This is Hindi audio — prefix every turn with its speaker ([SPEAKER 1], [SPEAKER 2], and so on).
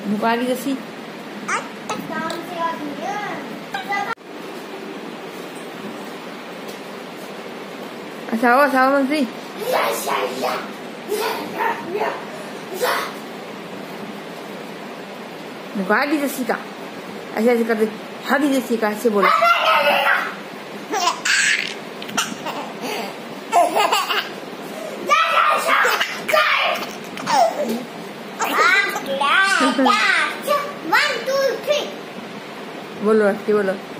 [SPEAKER 1] नुकाली जैसी अच्छा आओ मंत्री नुकाली जैसी का ऐसे ऐसे कर दे हगी जैसी का ऐसे बोलो बोलो बोलो